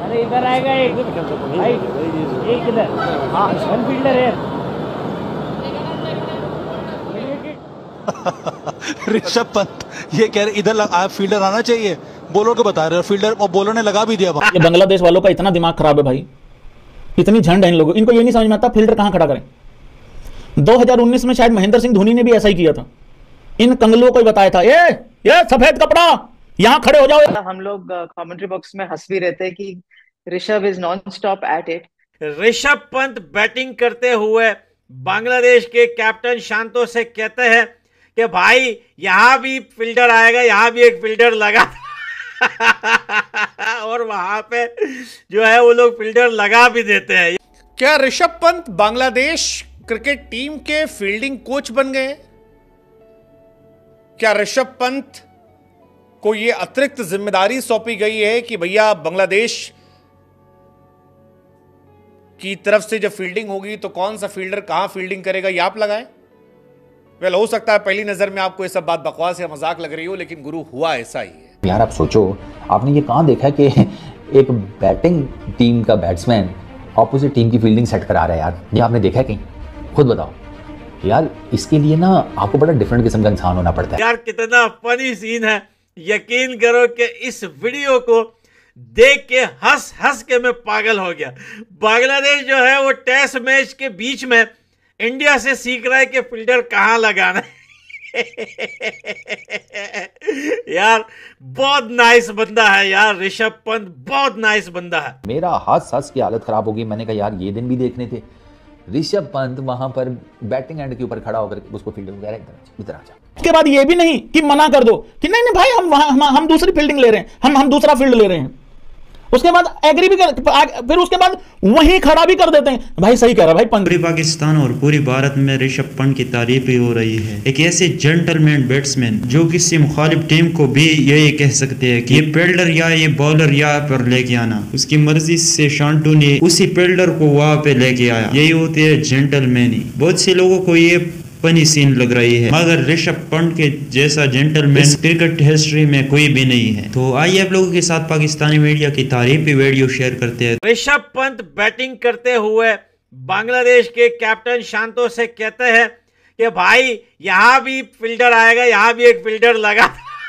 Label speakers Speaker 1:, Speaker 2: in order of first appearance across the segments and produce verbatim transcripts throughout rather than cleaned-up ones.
Speaker 1: अरे इधर आएगा एक भाई, एक इधर, हाँ वन फील्डर है।
Speaker 2: ऋषभ पंत ये कह रहे इधर आप फील्डर आना चाहिए, बॉलर को बता रहे, फील्डर और बॉलर ने लगा भी दिया।
Speaker 3: ये बांग्लादेश वालों का इतना दिमाग खराब है भाई, इतनी झंड है इन लोगों, इनको ये नहीं समझ में आता फील्डर कहां खड़ा करें। दो हज़ार उन्नीस में शायद महेंद्र सिंह धोनी ने भी ऐसा ही किया था, इन कंगलों को ही बताया था, ये ये सफेद कपड़ा यहां खड़े हो जाओ।
Speaker 4: हम लोग कमेंट्री बॉक्स में हंस भी रहते हैं कि Rishabh is non stop at it.
Speaker 5: Rishabh Pant batting करते हुए बांग्लादेश के कैप्टन शांतो से कहते हैं कि भाई यहां भी फील्डर आएगा, यहां भी एक फील्डर लगा और वहां पे जो है वो लोग फील्डर लगा भी देते हैं।
Speaker 6: क्या ऋषभ पंत बांग्लादेश क्रिकेट टीम के फील्डिंग कोच बन गए? क्या ऋषभ पंत को यह अतिरिक्त जिम्मेदारी सौंपी गई है कि भैया बांग्लादेश की तरफ से जब फील्डिंग होगी तो कौन सा फील्डर कहां फील्डिंग करेगा ये आप लगाएं? वेल हो सकता है पहली नजर में आपको ये सब बात बकवास या मजाक लग रही हो, लेकिन गुरु हुआ ऐसा ही है।
Speaker 7: यार आप सोचो, आपने ये कहां देखा कि एक बैटिंग टीम का बैट्समैन ऑपोजिट टीम की फील्डिंग सेट करा रहा है? यार ये आपने देखा कहीं? खुद बताओ यार, इसके लिए ना आपको बड़ा डिफरेंट किस्म का इंसान होना पड़ता है।
Speaker 5: यार कितना फनी सीन है, यकीन करो कि इस वीडियो को देख के हंस हंस के मैं पागल हो गया। बांग्लादेश जो है वो टेस्ट मैच के बीच में इंडिया से सीख रहा है कि फील्डर कहां लगाना है। यार बहुत नाइस बंदा है यार, ऋषभ पंत बहुत नाइस बंदा है।
Speaker 7: मेरा हंस हंस की हालत खराब होगी। मैंने कहा यार ये दिन भी देखने थे, ऋषभ पंत वहां पर बैटिंग एंड के ऊपर खड़ा होकर उसको फील्डर वगैरह इधर इधर आ जा।
Speaker 3: उसके बाद ये भी नहीं कि मना कर दो कि नहीं नहीं भाई हम वहां हम, हम दूसरी फील्डिंग ले रहे हैं, हम हम दूसरा फील्ड ले रहे हैं। उसके बाद एग्री भी कर, फिर उसके बाद वहीं खड़ा भी कर देते हैं। भाई सही कह रहा भाई पंत।
Speaker 8: पूरे पाकिस्तान और पूरे भारत में ऋषभ पंत की तारीफ ही हो रही है। एक ऐसे जेंटलमैन बैट्समैन जो किसी मुखालिफ टीम को भी यही कह सकते हैं कि ये फील्डर या ये बॉलर यहाँ पर लेके आना, उसकी मर्जी से शांटू ने उसी फील्डर को वहां पे लेके आया। यही होती है जेंटलमैनी। बहुत से लोगों को ये फनी सीन लग रही है, मगर ऋषभ पंत के जैसा जेंटलमैन क्रिकेट हिस्ट्री में कोई भी नहीं है। तो आइए आप लोगों के साथ पाकिस्तानी मीडिया की तारीफी वीडियो शेयर करते हैं।
Speaker 5: ऋषभ पंत बैटिंग करते हुए बांग्लादेश के कैप्टन शांतो से कहते हैं कि भाई यहां भी फील्डर आएगा, यहां भी एक फील्डर लगा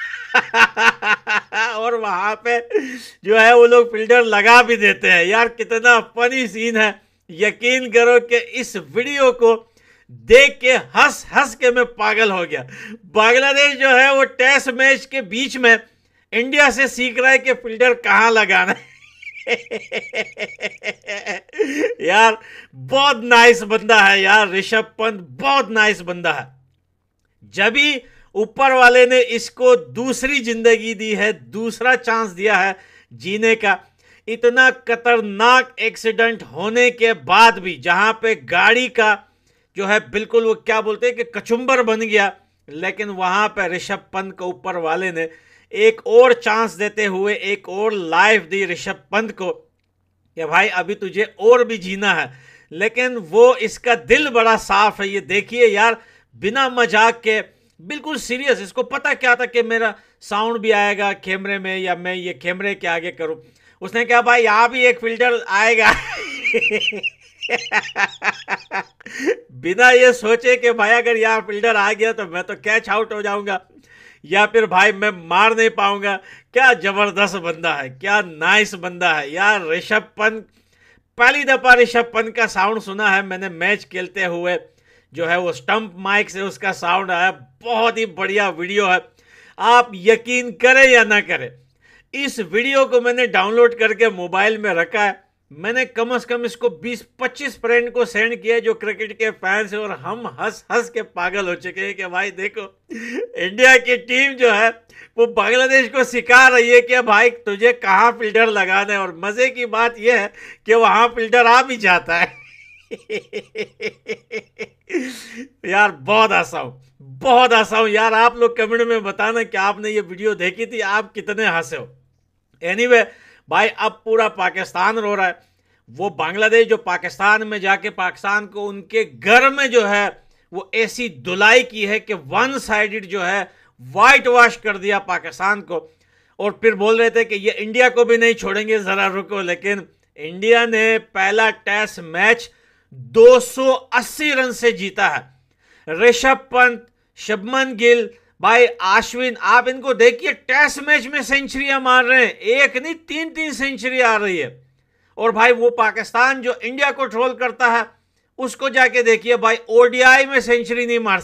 Speaker 5: और वहां पे जो है वो लोग फील्डर लगा भी देते हैं। यार कितना फनी सीन है, यकीन करो कि इस वीडियो को देख के हंस हंस के मैं पागल हो गया। बांग्लादेश जो है वो टेस्ट मैच के बीच में इंडिया से सीख रहा है कि फील्डर कहां लगाना है। यार बहुत नाइस बंदा है यार, ऋषभ पंत बहुत नाइस बंदा है। जब भी ऊपर वाले ने इसको दूसरी जिंदगी दी है, दूसरा चांस दिया है जीने का, इतना खतरनाक एक्सीडेंट होने के बाद भी जहां पे गाड़ी का जो है बिल्कुल वो क्या बोलते हैं कि कचुम्बर बन गया, लेकिन वहां पर ऋषभ पंत को ऊपर वाले ने एक और चांस देते हुए एक और लाइफ दी ऋषभ पंत को कि भाई अभी तुझे और भी जीना है। लेकिन वो इसका दिल बड़ा साफ है। ये देखिए यार, बिना मजाक के बिल्कुल सीरियस, इसको पता क्या था कि मेरा साउंड भी आएगा कैमरे में या मैं ये कैमरे के आगे करूं। उसने कहा भाई यहाँ भी एक फिल्टर आएगा। बिना ये सोचे कि भाई अगर यहाँ फील्डर आ गया तो मैं तो कैच आउट हो जाऊंगा या फिर भाई मैं मार नहीं पाऊंगा। क्या जबरदस्त बंदा है, क्या नाइस बंदा है यार ऋषभ पंत। पहली दफा ऋषभ पंत का साउंड सुना है मैंने मैच खेलते हुए, जो है वो स्टंप माइक से उसका साउंड आया। बहुत ही बढ़िया वीडियो है, आप यकीन करें या ना करें, इस वीडियो को मैंने डाउनलोड करके मोबाइल में रखा है। मैंने कम से कम इसको बीस पच्चीस फ्रेंड को सेंड किया जो क्रिकेट के फैंस हैं, और हम हंस हंस के पागल हो चुके हैं कि भाई देखो इंडिया की टीम जो है वो बांग्लादेश को सिखा रही है कि भाई तुझे कहाँ फील्डर लगाना है। और मजे की बात यह है कि वहाँ फील्डर आ भी जाता है। यार बहुत हंसा हूँ, बहुत हंसा हूँ यार। आप लोग कमेंट में बताना कि आपने ये वीडियो देखी थी, आप कितने हंसे हो। एनीवे भाई अब पूरा पाकिस्तान रो रहा है। वो बांग्लादेश जो पाकिस्तान में जाके पाकिस्तान को उनके घर में जो है वो ऐसी धुलाई की है कि वन साइडेड जो है वाइट वॉश कर दिया पाकिस्तान को। और फिर बोल रहे थे कि ये इंडिया को भी नहीं छोड़ेंगे, जरा रुको। लेकिन इंडिया ने पहला टेस्ट मैच दो सौ अस्सी रन से जीता है। ऋषभ पंत, शुभमन गिल, भाई अश्विन, आप इनको देखिए टेस्ट मैच में सेंचुरियां मार रहे हैं, एक नहीं तीन तीन सेंचुरी आ रही है। और भाई वो पाकिस्तान जो इंडिया को ट्रोल करता है उसको जाके देखिए भाई, ओडीआई में सेंचुरी नहीं मार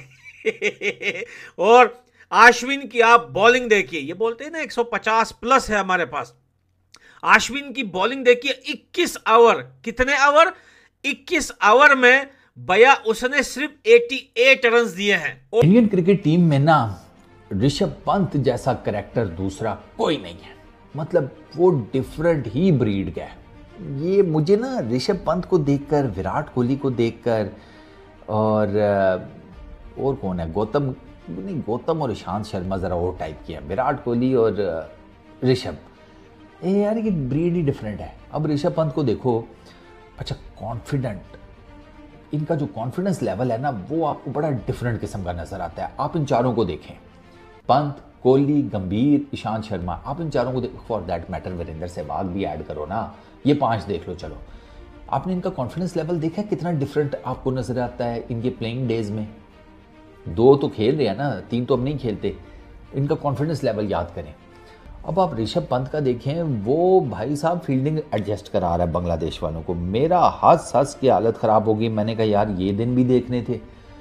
Speaker 5: सकते। और अश्विन की आप बॉलिंग देखिए, ये बोलते हैं ना एक सौ पचास प्लस है हमारे पास। अश्विन की बॉलिंग देखिए, इक्कीस ओवर, कितने ओवर? इक्कीस ओवर में भैया उसने सिर्फ अठासी रन दिए हैं।
Speaker 7: इंडियन क्रिकेट टीम में ना ऋषभ पंत जैसा करैक्टर दूसरा कोई नहीं है, मतलब वो डिफरेंट ही ब्रीड का है। ये मुझे ना ऋषभ पंत को देखकर, विराट कोहली को देखकर, और और कौन है, गौतम नहीं, गौतम और ईशांत शर्मा ज़रा और टाइप की है, विराट कोहली और ऋषभ, ये यार ये ब्रीड ही डिफरेंट है। अब ऋषभ पंत को देखो, अच्छा कॉन्फिडेंट, इनका जो कॉन्फिडेंस लेवल है ना वो आपको बड़ा डिफरेंट किस्म का नजर आता है। आप इन चारों को देखें, पंत, कोहली, गंभीर, ईशांत शर्मा, आप इन चारों को देखो, for that matter Virender Sehwag भी ऐड करो ना, ये पांच देख लो। चलो, आपने इनका कॉन्फिडेंस लेवल देखा कितना डिफरेंट आपको नजर आता है इनके प्लेइंग डेज में। दो तो खेल रहे हैं ना, तीन तो अब नहीं खेलते। इनका कॉन्फिडेंस लेवल याद करें। अब आप ऋषभ पंत का देखें, वो भाई साहब फील्डिंग एडजस्ट करा रहा है बांग्लादेश वालों को। मेरा हंस हंस की हालत ख़राब हो गई। मैंने कहा यार ये दिन भी देखने थे।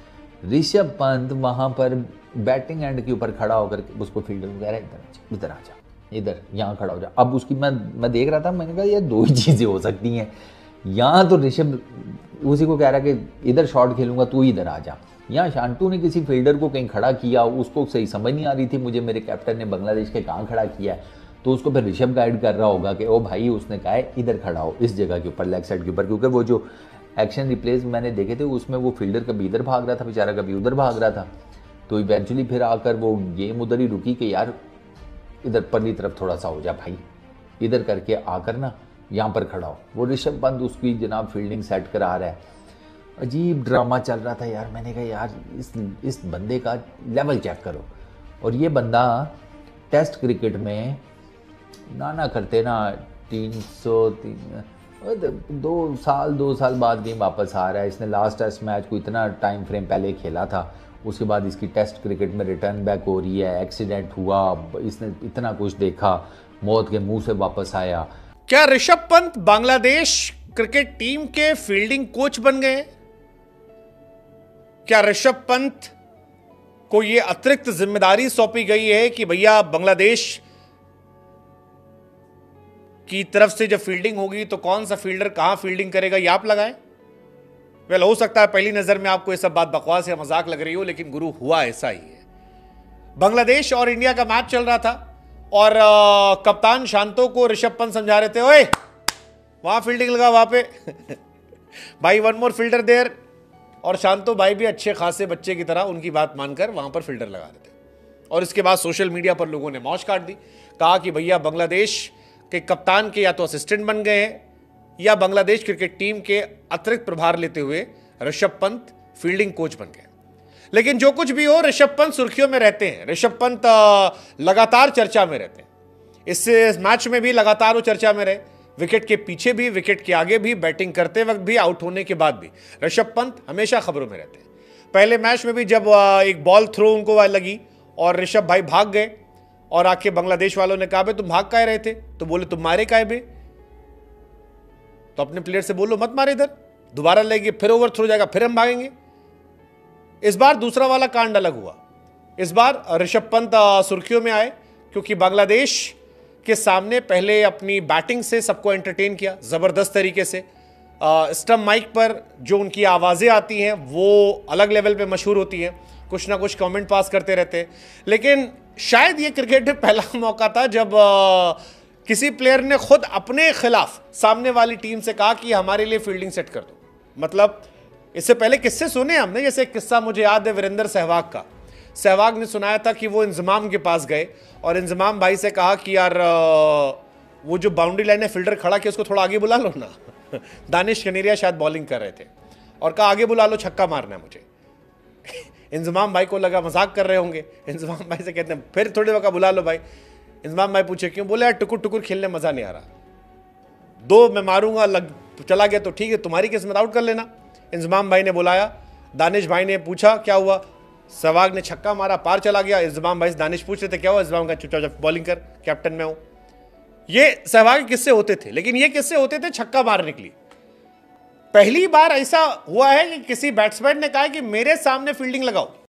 Speaker 7: ऋषभ पंत वहाँ पर बैटिंग एंड के ऊपर खड़ा होकर उसको फील्डर को कह रहा है इधर आ इधर आ जा, इधर यहाँ खड़ा हो जा। अब उसकी मैं मैं देख रहा था, मैंने कहा यार दो ही चीज़ें हो सकती हैं, यहाँ तो ऋषभ उसी को कह रहा है कि इधर शॉट खेलूंगा तू इधर आ जा। यहाँ शांतु ने किसी फील्डर को कहीं खड़ा किया, उसको सही समझ नहीं आ रही थी मुझे मेरे कैप्टन ने बांग्लादेश के कहाँ खड़ा किया है, तो उसको फिर ऋषभ गाइड कर रहा होगा कि ओ भाई उसने कहा है इधर खड़ा हो, इस जगह के ऊपर, लेग साइड के ऊपर। क्योंकि वो जो एक्शन रिप्लेस मैंने देखे थे उसमें वो फील्डर कभी इधर भाग रहा था बेचारा, कभी उधर भाग रहा था, तो इवेंचुअली फिर आकर वो गेम उधर ही रुकी कि यार इधर परली तरफ थोड़ा सा हो जा भाई, इधर करके आकर ना यहाँ पर खड़ा हो। वो ऋषभ पंत उसकी जनाब फील्डिंग सेट करा रहा है। अजीब ड्रामा चल रहा था यार। मैंने कहा यार इस इस बंदे का लेवल चेक करो। और ये बंदा टेस्ट क्रिकेट में ना ना करते ना तीन सौ तीन दो साल दो साल बाद गेम वापस आ रहा है। इसने लास्ट टेस्ट मैच को इतना टाइम फ्रेम पहले खेला था, उसके बाद इसकी टेस्ट क्रिकेट में रिटर्न बैक हो रही है। एक्सीडेंट हुआ, इसने इतना कुछ देखा, मौत के मुंह से वापस आया।
Speaker 6: क्या ऋषभ पंत बांग्लादेश क्रिकेट टीम के फील्डिंग कोच बन गए? क्या ऋषभ पंत को यह अतिरिक्त जिम्मेदारी सौंपी गई है कि भैया बांग्लादेश की तरफ से जब फील्डिंग होगी तो कौन सा फील्डर कहां फील्डिंग करेगा ये आप लगाएं? वेल हो सकता है पहली नजर में आपको ये सब बात बकवास या मजाक लग रही हो, लेकिन गुरु हुआ ऐसा ही है। बांग्लादेश और इंडिया का मैच चल रहा था और आ, कप्तान शांतो को ऋषभ पंत समझा रहे थे, ओए वहां फील्डिंग लगा वहां पे भाई, वन मोर फील्डर देयर। और शांतो भाई भी अच्छे खासे बच्चे की तरह उनकी बात मानकर वहां पर फील्डर लगा रहे थे। और इसके बाद सोशल मीडिया पर लोगों ने मौज काट दी, कहा कि भैया बांग्लादेश के कप्तान के या तो असिस्टेंट बन गए हैं या बांग्लादेश क्रिकेट टीम के अतिरिक्त प्रभार लेते हुए ऋषभ पंत फील्डिंग कोच बन गए। लेकिन जो कुछ भी हो, ऋषभ पंत सुर्खियों में रहते हैं। ऋषभ पंत लगातार चर्चा में रहते हैं। इससे इस मैच में भी लगातार वो चर्चा में रहे, विकेट के पीछे भी, विकेट के आगे भी, बैटिंग करते वक्त भी, आउट होने के बाद भी ऋषभ पंत हमेशा खबरों में रहते हैं। पहले मैच में भी जब एक बॉल थ्रो उनको लगी और ऋषभ भाई भाग गए और आके बांग्लादेश वालों ने कहा बे तुम भाग काहे रहे थे, तो बोले तुम मारे काहे बे, तो अपने प्लेयर से बोलो मत मारे इधर, दोबारा लेंगे फिर ओवर थ्रो जाएगा फिर हम भागेंगे। इस बार दूसरा वाला कांड अलग हुआ। इस बार ऋषभ पंत सुर्खियों में आए क्योंकि बांग्लादेश के सामने पहले अपनी बैटिंग से सबको एंटरटेन किया जबरदस्त तरीके से। स्टंप माइक पर जो उनकी आवाजें आती हैं वो अलग लेवल पे मशहूर होती हैं, कुछ ना कुछ कमेंट पास करते रहते हैं। लेकिन शायद ये क्रिकेट में पहला मौका था जब आ, किसी प्लेयर ने खुद अपने खिलाफ सामने वाली टीम से कहा कि हमारे लिए फील्डिंग सेट कर दो। मतलब इससे पहले किस्से सुने हमने, जैसे एक किस्सा मुझे याद है वीरेंद्र सहवाग का। सहवाग ने सुनाया था कि वो इंजमाम के पास गए और इंजमाम भाई से कहा कि यार वो जो बाउंड्री लाइन है फील्डर खड़ा किया उसको थोड़ा आगे बुला लो ना दानिश कनेरिया शायद बॉलिंग कर रहे थे और कहा आगे बुला लो, छक्का मारना है मुझे इंजमाम भाई को लगा मजाक कर रहे होंगे। इंजमाम भाई से कहते हैं फिर थोड़ी वक्त बुला लो भाई। इंजमाम भाई पूछे क्यों? बोले यार टुकुर टुकुर खेलने मजा नहीं आ रहा, दो मैं मारूंगा, लग चला गया तो ठीक है, तुम्हारी किस्मत, आउट कर लेना। इंजमाम भाई ने बुलाया, दानिश भाई ने पूछा क्या हुआ, सहवाग ने छक्का मारा, पार चला गया। इंजमाम भाई से दानिश पूछ रहे थे क्या हुआ, इंजमाम का चुपचाप बॉलिंग कर, कैप्टन मैं हूं। ये सहवाग के किस्से होते थे, लेकिन ये किस्से होते थे छक्का मारने के लिए। पहली बार ऐसा हुआ है कि किसी बैट्समैन ने कहा कि मेरे सामने फील्डिंग लगाओ,